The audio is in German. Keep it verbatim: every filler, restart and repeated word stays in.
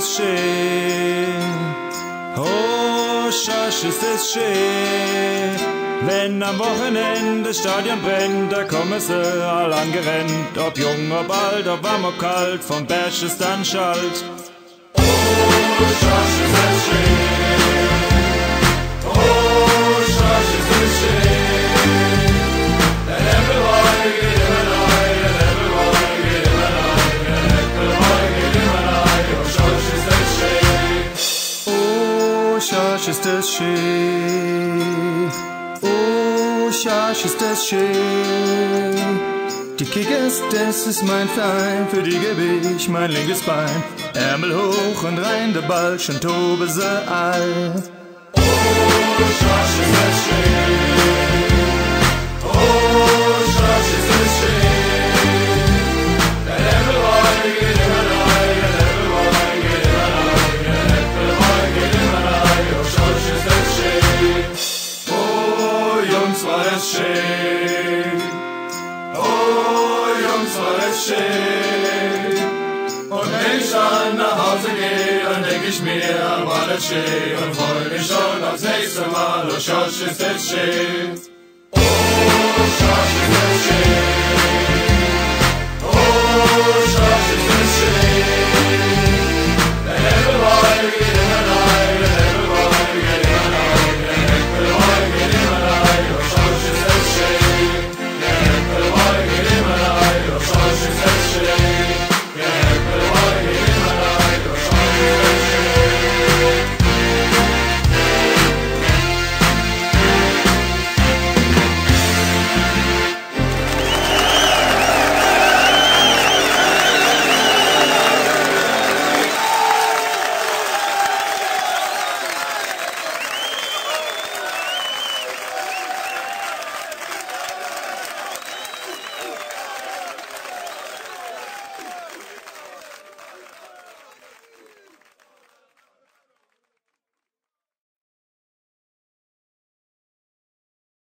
es schön. Oh, Schorsch, ist es schön. Wenn am Wochenende das Stadion brennt, da kommen sie all angerennt. Ob jung, ob alt, ob warm, ob kalt, vom Berg ist dann Schalt. Oh, Schorsch, ist es schön. Oh, Schorsch, ist es schön. Der Äppelboy geht immer neu, der Äppelboy geht immer neu, der Äppelboy geht immer neu. Oh, Schorsch, ist es schön. Oh, Schorsch, ist es schön. Oh, Schorsch, ist das schön. Die Kickers, das ist mein Verein, für die gebe ich mein linkes Bein. Ärmel hoch und rein, der Ball, schon tobe sie all. Oh, Schorsch, ist es schön. Oh, Schorsch, ist es schön. Der Äppelboy geht immer neu, der Äppelboy geht immer neu, der Äppelboy geht immer neu. Oh, Schorsch, ist es schön. Oh, Jungs, war das schön. Oh, Jungs, war das schön. Und wenn ich dann nach Hause gehe, dann denk ich mir, war das schön. Und freu mich schon aufs nächste Mal. Oh, Schorsch, ist das schön.